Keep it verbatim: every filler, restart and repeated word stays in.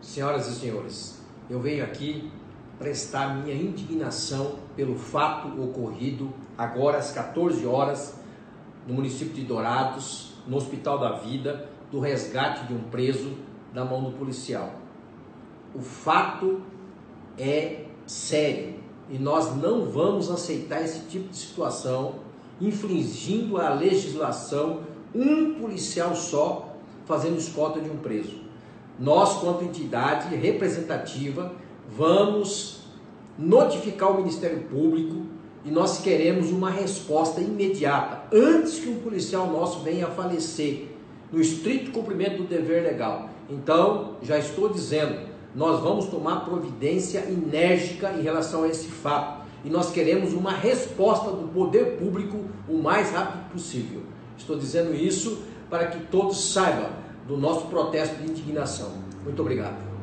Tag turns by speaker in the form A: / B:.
A: Senhoras e senhores, eu venho aqui prestar minha indignação pelo fato ocorrido agora às quatorze horas no município de Dourados, no Hospital da Vida, do resgate de um preso da mão do policial. O fato é sério e nós não vamos aceitar esse tipo de situação, infringindo a legislação, um policial só fazendo escolta de um preso. Nós, quanto entidade representativa, vamos notificar o Ministério Público e nós queremos uma resposta imediata, antes que um policial nosso venha a falecer, no estrito cumprimento do dever legal. Então, já estou dizendo, nós vamos tomar providência enérgica em relação a esse fato. E nós queremos uma resposta do poder público o mais rápido possível. Estou dizendo isso para que todos saibam do nosso protesto de indignação. Muito obrigado.